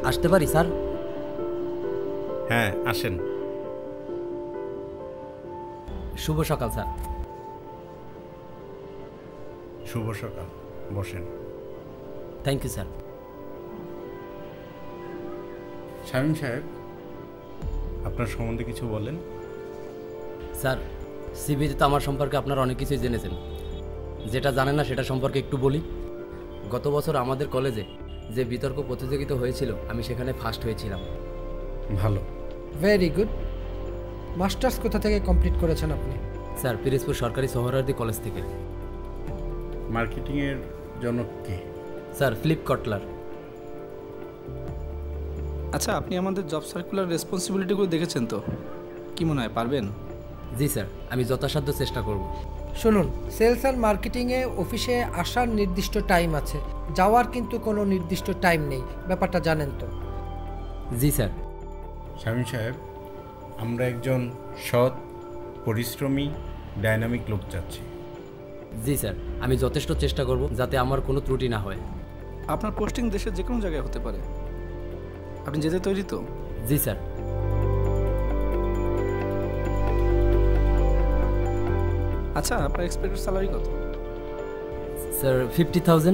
আসতে পারি স্যার? হ্যাঁ, আসেন। শুভ সকাল স্যার। শুভ সকাল, বসেন। Thank you sir. শামীম সাহেব, আপনার সম্বন্ধে কিছু বলেন। স্যার, সিবিতে তো আমার সম্পর্কে আপনারা অনেক কিছুই জেনেছেন। যেটা জানেন না সেটা সম্পর্কে একটু বলি। গত বছর আমাদের কলেজে যে বিতর্ক প্রতিযোগিতা হয়েছিল, আমি সেখানে ফার্স্ট হয়েছিলাম। ভালো। Very good. মাস্টার্স কোথা থেকে কমপ্লিট করেছেন আপনি? স্যার, পিরিজপুর সরকারি সোহরাওয়ার্দী কলেজ থেকে। মার্কেটিংয়ের জনক কে? Sir, Philip কটলার। আচ্ছা, আপনি আমাদের জব সার্কুলার রেসপন্সিবিলিটিগুলো দেখেছেন তো? কি মনে হয় পারবেন? জি স্যার, আমি যথাসাধ্য চেষ্টা করব। শুনুন, সেলস অ্যান্ড মার্কেটিংয়ে অফিসে আসার নির্দিষ্ট টাইম আছে, যাওয়ার কিন্তু কোনো নির্দিষ্ট টাইম নেই। ব্যাপারটা জানেন তো? জি স্যার। শামীম সাহেব, আমরা একজন সৎ, পরিশ্রমী, ডাইনামিক লোক চাচ্ছি। জি স্যার, আমি যথেষ্ট চেষ্টা করব যাতে আমার কোনো ত্রুটি না হয়। আপনার পোস্টিং দেশের যে কোনো জায়গায় হতে পারে। আপনি যেতে তৈরি তো? জি স্যার। আচ্ছা, আপনার এক্সপেক্টেড স্যালারি কত? স্যার, 50,000।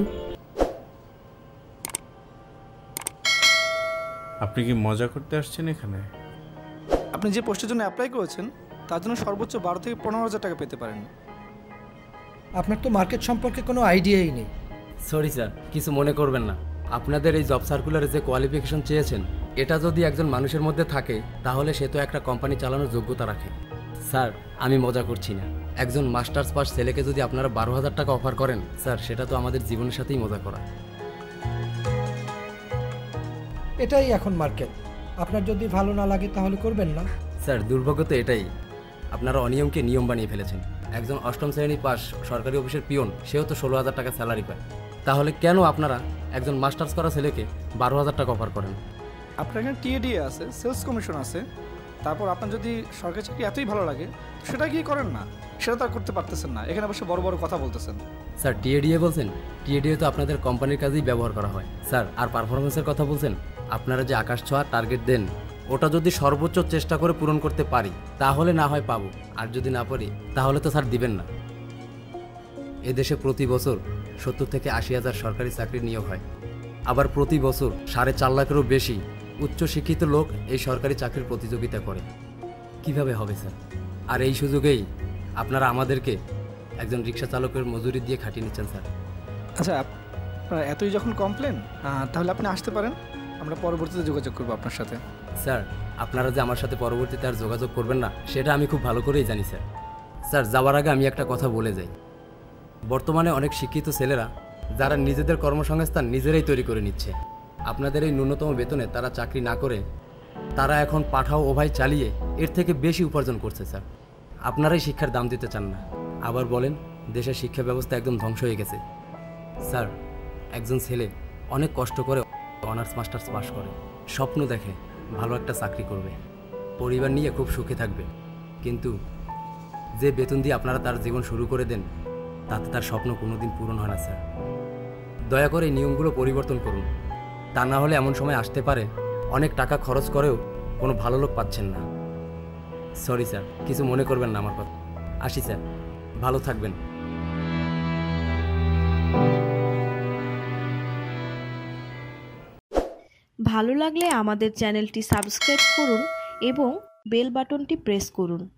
আপনি কি মজা করতে আসছেন এখানে? আপনি যে পোস্টের জন্য অ্যাপ্লাই করেছেন তার জন্য সর্বোচ্চ 12 থেকে 15,000 টাকা পেতে পারেন। আপনার তো মার্কেট সম্পর্কে কোনো আইডিয়াই নেই। সরি স্যার, কিছু মনে করবেন না। আপনাদের এই জব সার্কুলারে যে কোয়ালিফিকেশন চেয়েছেন, এটা যদি একজন মানুষের মধ্যে থাকে তাহলে সে তো একটা কোম্পানি চালানোর যোগ্যতা রাখে। স্যার, আমি মজা করছি না। একজন মাস্টার্স পাস ছেলেকে যদি আপনারা 12,000 টাকা অফার করেন, স্যার, সেটা তো আমাদের জীবনের সাথেই মজা করা। এটাই এখন মার্কেট। আপনার যদি ভালো না লাগে তাহলে করবেন না। স্যার, দুর্ভাগ্য তো এটাই, আপনারা অনিয়মকে নিয়ম বানিয়ে ফেলেছেন। একজন অষ্টম শ্রেণী পাস সরকারি অফিসের পিয়ন, সেও তো 16,000 টাকা স্যালারি পায়। তাহলে কেন আপনারা একজন মাস্টার্স করা ছেলেকে 12,000 টাকা অফার করেন? আপনার এখানে টিএডিএ আছে, সেলস কমিশন আছে। তারপর আপনার যদি সরকারি চাকরি এতই ভালো লাগে সেটা কি করেন না? সেটা তো আর করতে পারতেছেন না, এখানে বসে বড় বড় কথা বলতেছেন। স্যার, টিএডিএ বলছেন? টিএডিএ তো আপনাদের কোম্পানির কাজেই ব্যবহার করা হয় স্যার। আর পারফরমেন্সের কথা বলছেন? আপনারা যে আকাশ ছোঁয়া টার্গেট দেন, ওটা যদি সর্বোচ্চ চেষ্টা করে পূরণ করতে পারি তাহলে না হয় পাবো, আর যদি না পারি তাহলে তো স্যার দিবেন না। এদেশে প্রতি বছর 70 থেকে 80,000 সরকারি চাকরি নিয়োগ হয়। আবার প্রতি বছর 4.5 লাখেরও বেশি উচ্চশিক্ষিত লোক এই সরকারি চাকরির প্রতিযোগিতা করে। কিভাবে হবে স্যার? আর এই সুযোগেই আপনারা আমাদেরকে একজন রিক্সা চালকের মজুরি দিয়ে খাটিয়ে নিচ্ছেন স্যার। আচ্ছা, আপনার এতই যখন কমপ্লেন, তাহলে আপনি আসতে পারেন, আমরা পরবর্তীতে যোগাযোগ করবো আপনার সাথে। স্যার, আপনারা যে আমার সাথে পরবর্তীতে আর যোগাযোগ করবেন না সেটা আমি খুব ভালো করেই জানি স্যার। স্যার, যাওয়ার আগে আমি একটা কথা বলে যাই। বর্তমানে অনেক শিক্ষিত ছেলেরা যারা নিজেদের কর্মসংস্থান নিজেরাই তৈরি করে নিচ্ছে, আপনাদের এই ন্যূনতম বেতনে তারা চাকরি না করে তারা এখন পাঠাও ও ভাই চালিয়ে এর থেকে বেশি উপার্জন করছে স্যার। আপনারাই শিক্ষার দাম দিতে চান না, আবার বলেন দেশের শিক্ষা ব্যবস্থা একদম ধ্বংস হয়ে গেছে। স্যার, একজন ছেলে অনেক কষ্ট করে অনার্স মাস্টার্স পাস করে, স্বপ্ন দেখে ভালো একটা চাকরি করবে, পরিবার নিয়ে খুব সুখে থাকবে, কিন্তু যে বেতন দিয়ে আপনারা তার জীবন শুরু করে দেন তাতে তার স্বপ্ন কোনোদিন পূরণ হয় না স্যার। দয়া করে এই নিয়মগুলো পরিবর্তন করুন, তা না হলে এমন সময় আসতে পারে অনেক টাকা খরচ করেও কোনো ভালো লোক পাচ্ছেন না। সরি স্যার, কিছু মনে করবেন না আমার কথা। আসি স্যার, ভালো থাকবেন। ভালো লাগলে আমাদের চ্যানেলটি সাবস্ক্রাইব করুন এবং বেল বাটনটি প্রেস করুন।